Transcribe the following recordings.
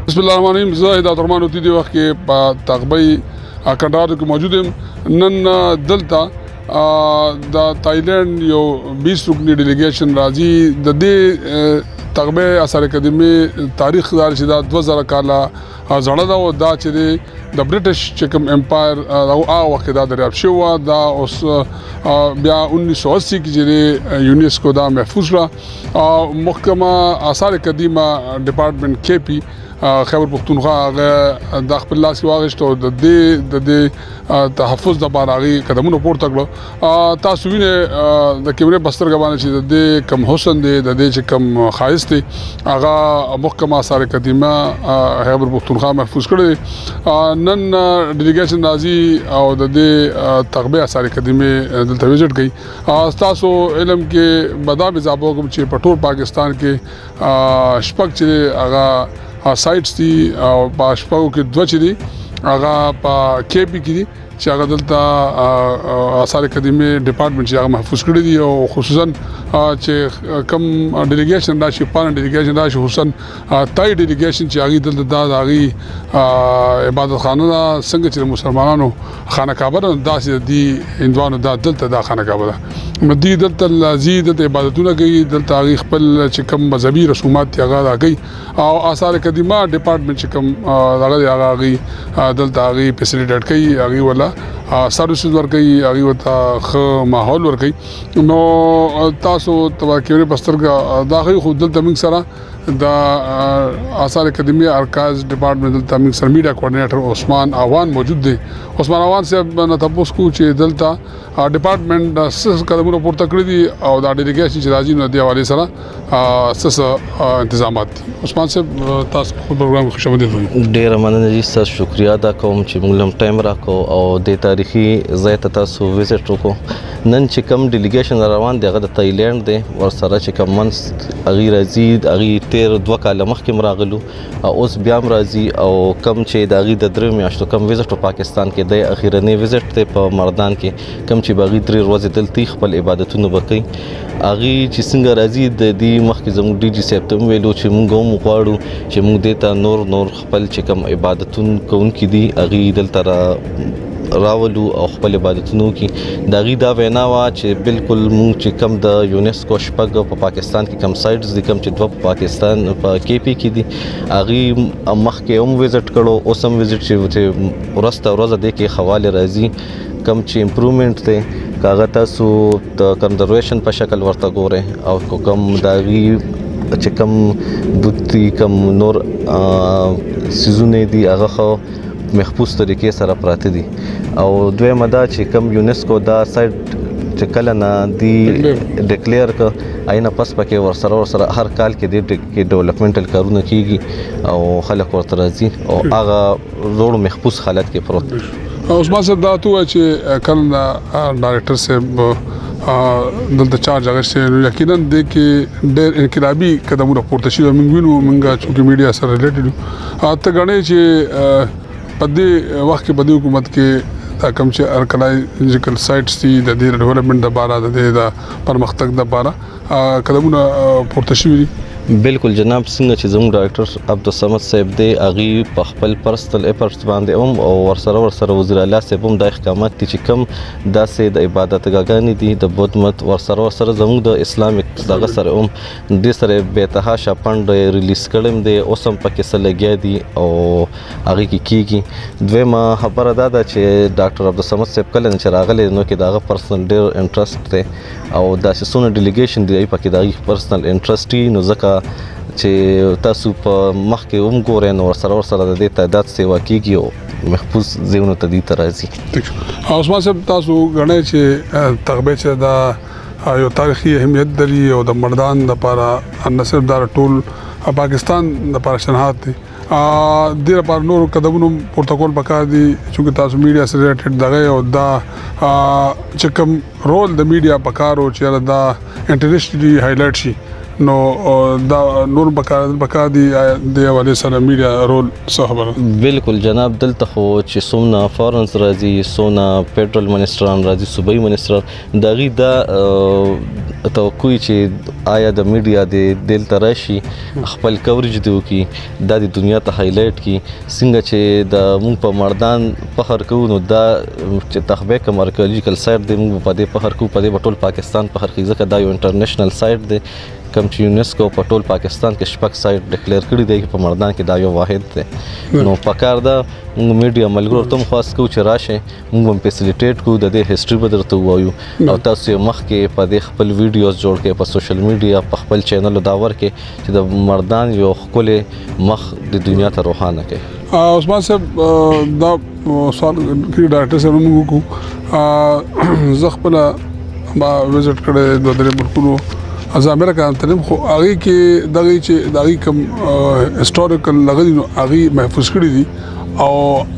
بسم الله الرحمن الرحیم. زه د عبدالرحمن وتی دی وخت کې په تغبی کنډراتو کې موجود یم. نن دلته د تایلند یو 20 رکنی ډیلیګیشن راځي. د دې تغبی اثر قدیمي تاریخ دار چې دا 2000 کاله زړه ده او دا چې د برټش چې کوم امپایر او هغه وخت دا دریاب شو دا اوس بیا 1980 کې چې یونیسکو دا محفوظ را محکمه آثار قدیمه ډپارټمنټ کې پی خیبر پختونخوا هغه د خپل لاس واغښت او د دې تحفظ د بارغي قدمونو پورته کړو. تاسو وینئ د کیمرې بستر غوانه چې د کم حسن دی د دې چې کم خایست دی هغه محکمه آثار قدیمه خیبر پختونخوا محفوظ کړی. نن ډیلیګیشن راځي او د دې تغبی آثار قدیمه دلته وزټ کوي. تاسو علم کې بدام اضافه کوم چې په ټول پاکستان کې شپږ چې هغه سایټس دي او په شپږو کې دوه چې دي هغه په کې پی کې دي چې هغه دلته آثار قدیمه ډپارټمنټ چې هغه محفوظ کړی دي او خصوصا چې کم ډیلیګیشن راشي پان ډیلیګیشن راشي خصوصا تای ډیلیګیشن چې هغه دلته د هغه عبادت خانه څنګه چې مسلمانانو خانه کعبه داسې دي هندوانو دلته د خانه کعبه ده مدي دلته لذید د عبادتونه کوي دلته هغه خپل چې کم مذهبي رسومات هغه کوي او آثار قدیمه ډپارټمنټ چې کم هغه دلته هغه فیسیلیټیټ کوي هغه ولا سروسز ورکوي هغه ته ښه ماحول ورکوي. نو تاسو تباکیوري بسترګه داخلي خو دلته موږ سره د آثار قدیمه ارکایوز ډپارټمنټ دلته موږ سره میډیا کوارډینیټر عثمان اوان موجود دی. عثمان اوان صاحب نه تاسو کو چې دلته ډپارټمنټ سس قدمونه پورته کړی دي او دا ډیلیګیشن چې راځي نو د حواله سره سس تنظیمات دي. عثمان صاحب تاسو په پروګرام کې خوشامدید وایي. ډیر مننه جی تاسو شکریا ادا کوم چې موږ لم ټایم راکو او د تاریخي ځای ته تاسو وزټ وکړو. نن چې کوم ډیلیګیشن روان دی هغه د تایلند دی ور سره چې کوم منس اغي راځي اغي تیر 2 کال مخکې راغلو اوس بیا راځي او کم چې د اغي د درې میاشتو کم وزټ په پاکستان کې د اخیرنی وزټ ته په مردان کې کم چې باغی 3 ورځې دلته خپل عبادتونه وکړي. اغي چې څنګه راځي د دې مخکې زموږ ډي جی صاحب ته ویلو چې موږ هم غواړو چې موږ دته نور خپل چې کوم عبادتونه کوونکي دي اغي دلته راولو او خپل عبادتونو کې د غي دا وینا وا چې بالکل مونږ چې کم د یونیسکو شپږ په پاکستان کې کم سایټس دي کم چې 2 په پاکستان په کې پی کې دي اغي مخکې هم وزټ کړو اوس هم وزټ چې ورسته ورځ د کې حواله راځي کم چې امپروومنت ته کاغه تاسو د کنزرویشن په شکل ورته ګوره او کوم داغي چې کم بوتي کم نور سيزونه دي هغه خو محفوظ طریقې سره پراته دي. او دویمه دا چې کم یونیسکو دا سایټ چې کله نه دی ډیکلیئر ک آینه پس پکې ورسره هر کال کې د ډیولپمنټل کارونه کیږي او خلک ورته راځي او هغه زوړ محفوظ حالت کې پروت دی. عثمان صاحب دا تو چې کله ډایریکټر صاحب دلته چارج اغشته یقینا د کې ډېر انقلابي قدمونه پورته شي موږ وینو موږ چې میډیا سره ریلیټډ ته غنې چې په دې وخت کې په دې حکومت کې دا کوم چې ارکیولوژیکل سایټس دي د دې ډیولپمنٹ لپاره د دې د پرمختګ لپاره قدمونه پورته شوي دي. بالکل جناب څنګه چې زموږ ډاکټر عبدالصمد صاحب دی اغي په خپل پرسنل ایفورټس باندې هم او ورسره وزیر اعلی صاحب هم د احکامات چې کوم داسې د عبادت غاګانی دي د بود مت ورسره زموږ د اسلامیک دغه سره هم د سره به تهاشا پند ریلیز کړم دی اوس هم پکې سلګیا دي او اغي کیږي. دویمه خبره دا ده چې ډاکټر عبدالصمد صاحب کله چې راغلی نو کې دغه پرسنل ډیر انټرست دی او داسې سونه ډیلیګیشن دی پکې دغه پرسنل انټرست نو ځکه چې تاسو په مخ کې هم ګورئ نو ورسره د دې تعداد سیوا کیږي او محفوظ ځایونو ته دي راځي. عثمان صاحب تاسو غواړئ چې تغبه چې دا یو تاریخي اهمیت لري او د مردان لپاره نه صرف د ټول پاکستان لپاره شناخت دي د لپاره نور قدمونو پروتوکول پکار دي چې تاسو میډیا سره ریلیټډ دغه او دا چې کوم رول د میډیا پکارو چې دا انټرنیشنلی هایلایټ شي نو دا نور بکا دی د حواله سره میډیا رول څه خبره بالکل جناب دلته خو چې څومره فارنس راځي څومره فیډرل منسټران راځي صوبایي منسټران دغه دا توقع چې آیا د میډیا د دلته راشي خپل کوریج دی وکي د دنیا ته هایلایټ کی څنګه چې د مونږ په مردان فخر کوو نو دا چې تخبه کوم آرکیولوژیکل سایت دی مونږ په دې فخر کوو په دې ټول پاکستان فخر کوي ځکه دا یو انټرنیشنل سایت دی کوم چې یونیسکو په ټول پاکستان کې شپږ سایت ډیکلیئر کړی دی په مردان کې دا یو واحد دی نو پکار دا موږ میډیا ملګرو ته خاص کو چې راشه موږ هم فیسیلیټیټ کو د دې هیستوري به درته وایو او تاسو مخ کې په دې خپل ویډیوز جوړ کې په سوشل میډیا په خپل چینل داور کې چې د مردان یو خپل مخ د دنیا ته روښانه کړي عثمان صاحب دا سوال کې ډاکټر سره موږ کو زغپل ما وزټ کړه د درې ملکونو از امریکا تلم خو هغه کې دغه چې دغه کوم هیستوریکل لغوي نو هغه محفوظ کړی دي او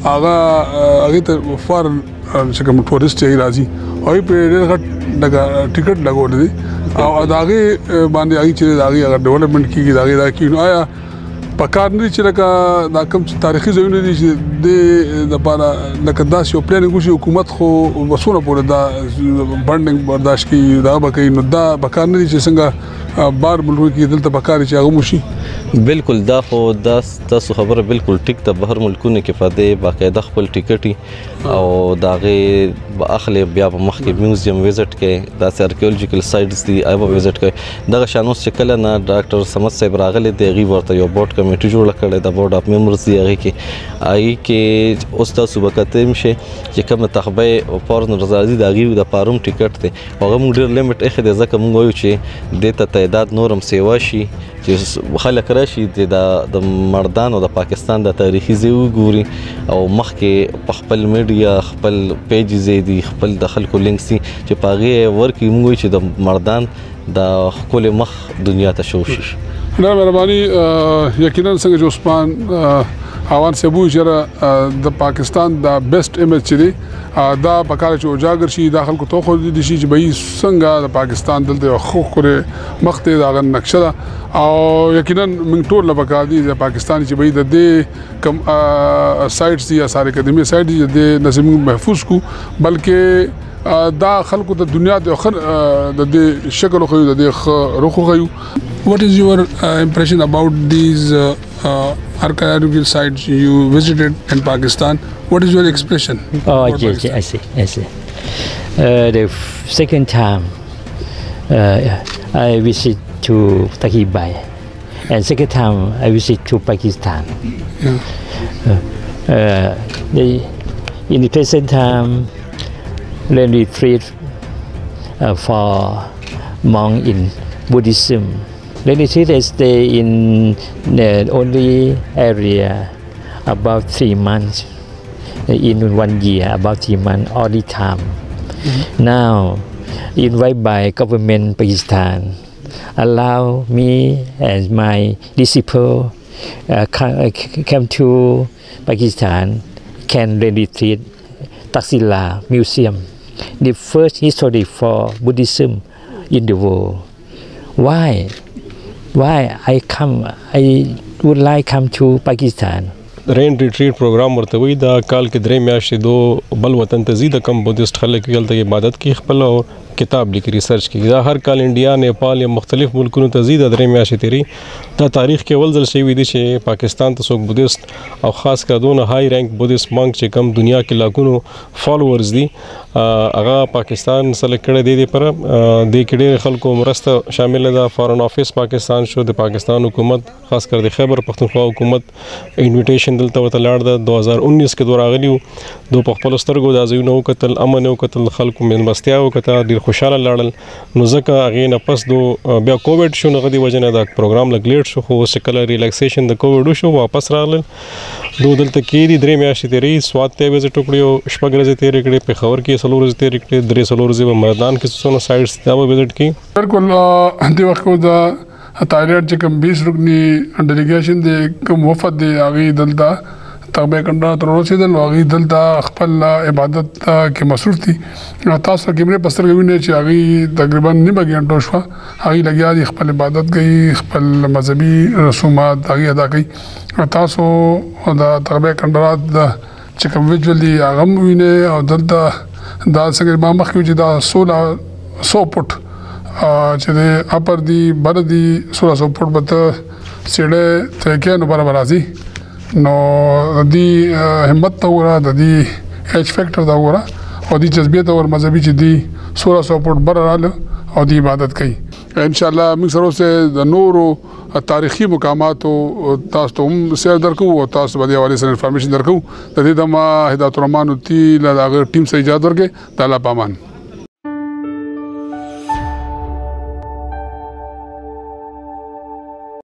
هغه ته فارن چې کوم ټورست یې راځي او په ډېر غټ دغه ټیکټ لګول دي او دغه باندې هغه چې دغه ډیولپمنٹ کیږي دغه دا کینو آیا پکار نه چې لکه دا کوم تاریخي ځایونه دي چې د لپاره لکه داس یو پلانینګ وشي حکومت خو وسونه پورې دا بندنګ برداشت کی دا بکې نو دا پکار نه دي چې څنګه بار ملک کې دلته پکار چې هغه موشي بالکل دا خو دا تاسو خبره بالکل ټیک ته بهر ملکونه کې پدې باقاعده خپل ټیکټي او داغه اخلي بیا په مخ کې میوزیم وزټ کې دا آرکیولوژیکل سایټس دي ایو وزټ کې دغه شانوس چې کله نه ډاکټر سمد صاحب راغلي دی غي ورته یو بورډ کمیټي جوړ کړی د بورډ اف ممبرز دی هغه کې آی کې اوس تاسو وکته مشه چې کوم تخبه فورن رضاځي دغه د پاروم ټیکټ ته هغه موږ ډیر لیمټ اخی د ځکه موږ وایو چې د ته تعداد نورم سیوا شي چې خلک راشي د مردان او د پاکستان د تاریخي ځای وګوري او مخکې په خپل میډیا خپل پیجز دي خپل د خلکو لینکس دي چې پاغه ورکی موږ چې د مردان د خپل مخ دنیا ته شو شي نه مهرباني یقینا څنګه چې عثمان اوان سبو چې د پاکستان د بیسټ ایمیج چې دا پکاره چې اجاگر شي داخل کو توخو دي شي چې به څنګه د پاکستان دلته خو خوره مخته دا نقشه او یقینا موږ ټول له پکار دي د پاکستان چې به د دې کم سایټس دي ساري اکیډمي سایټ دي د نظم محفوظ کو بلکې دا خلکو د دنیا د اخر د شکل خو د روخ خو what is your impression about these archaeological sites you visited in Pakistan? What is your expression? Oh, yes, I see. The second time I visit to TAKHT, and second time I visit to Pakistan. In the present time, learn retreat for monk in Buddhism. Learn retreat I stay in the only area about 3 months. In 1 year, about 3 months, all the time. Now, invited by government Pakistan, allow me and my disciple come to Pakistan, can retreat Taxila Museum, the first history for Buddhism in the world. Why I would like come to Pakistan. رین ریټریټ پروګرام ورته وي دا کال کې درې میاشتې دو بل وطن ته زیاده کم بودیست خلک یلته عبادت کوي خپل او کتاب لیکي ریسرچ کوي دا هر کال انډیا نیپال یا مختلف ملکونو ته زیاده درې میاشتې تیری دا تاریخ کې ول ځل شوی دی چې پاکستان ته څوک بودیست او خاص کر دونه های رینک بودیست مونک چې کم دنیا کې لاکونو فالوورز دي هغه پاکستان سلیکټ کړی دی پر د کډیر خلکو مرسته شامل ده فارن افیس پاکستان شو د پاکستان حکومت خاص کر د خیبر پختونخوا حکومت انویټیشن دلته ورته لاړ ده 2019 کې دوه راغلیو دو په خپل سترګو د ازینو قتل امن او قتل خلکو من مستیا او کته ډیر خوشاله لاړل نو ځکه هغه نه پس دو بیا کووډ شو نه غدي وجنه دا پروګرام لګلیټ شو خو سکل ریلیکسیشن د کووډ شو واپس راغلل دو دلته کې دي درې میاشتې تیری سواد ته وزټ وکړو شپږ ورځې تیرې کړې په خبر کې سلور ورځې تیرې کړې درې سلور ورځې په مردان کې څونه سایټس ته وزټ کې بالکل دی وخت دا تایلینډ چې کوم 20 رکنی ډیلیګیشن دی کوم وفد دی هغه دلته تغبه کنده تر ورسېدل نو هغوی دلته خپل عبادت کې مصروف دي. تاسو کیمرې په سترګو وینئ چې هغوی تقریبا نیمه ګنټه شوه هغوی لګیا دي خپل عبادت کوي خپل مذهبي رسومات هغوی ادا کوي. تاسو د تغبه کنډرات چې کوم ویجوال دي هغه هم وینئ او دلته دا څنګه ما مخکې چې دا 1600 فوټ چې د اپر دی بر دی 1600 فوټ به ته سیړۍ طی کړې نو برابر راځي. نو د دې همت ته وګوره د دې ایچ فیکټر ته وګوره او دې جذبې ته ور مذهبي چې دی 1600 فوټ بر راله او د عبادت کوي. انشاءالله موږ سره اوس د نورو تاریخي مقاماتو تاسو ته هم سیر درکو او تاسو به د حوالې سره انفارمیشن درکو. د دې دمه هدایت الرحمن الدین له هغه ټیم سره اجازه ورکړئ. د الله په امان.